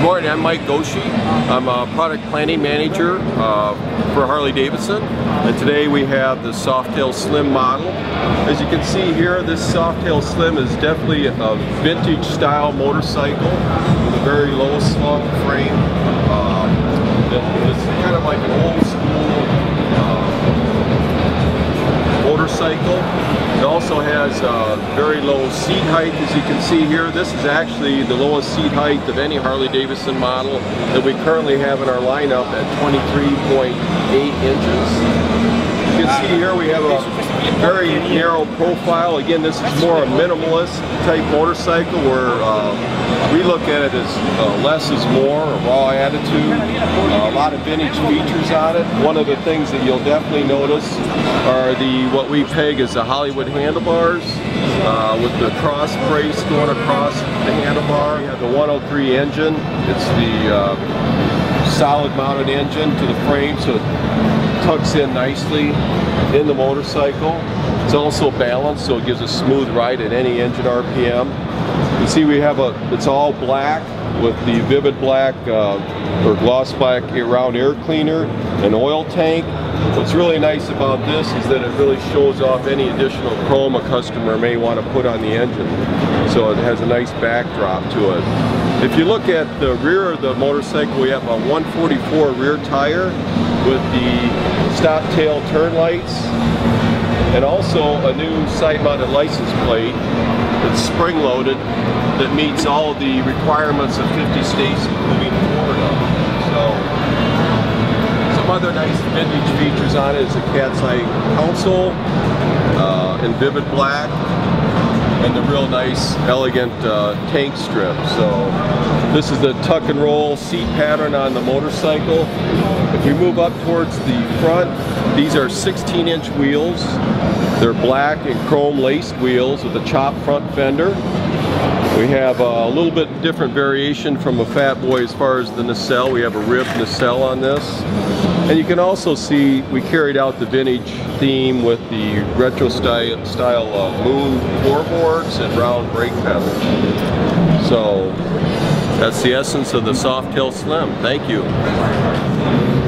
morning, I'm Mike Goshi. I'm a product planning manager for Harley-Davidson, and today we have the Softail Slim model. As you can see here, this Softail Slim is definitely a vintage style motorcycle with a very low slung frame. It's kind of like an old school motorcycle. It also has very low seat height, as you can see here. This is actually the lowest seat height of any Harley-Davidson model that we currently have in our lineup at 23.8 inches. You can see here we have a very narrow profile. Again, this is more a minimalist type motorcycle where we look at it as less is more, a raw attitude, a lot of vintage features on it. One of the things that you'll definitely notice are what we peg as the Hollywood handlebars with the cross brace going across the handlebar. We have the 103 engine. It's the solid mounted engine to the frame, so it tucks in nicely in the motorcycle. It's also balanced, so it gives a smooth ride at any engine RPM. You see we have it's all black with the vivid black or gloss black round air cleaner and oil tank. What's really nice about this is that it really shows off any additional chrome a customer may want to put on the engine. So it has a nice backdrop to it. If you look at the rear of the motorcycle, we have a 144 rear tire with the stop tail turn lights and also a new side-mounted license plate that's spring-loaded that meets all of the requirements of 50 states including Florida. So some other nice vintage features on it is a cat's eye console in vivid black and the real nice elegant tank strip. So this is the tuck and roll seat pattern on the motorcycle. If we move up towards the front, these are 16-inch wheels. They're black and chrome laced wheels with a chopped front fender. We have a little bit different variation from a Fat Boy as far as the nacelle. We have a ribbed nacelle on this. And you can also see we carried out the vintage theme with the retro style moon floorboards and round brake pedals. So that's the essence of the Softail Slim. Thank you.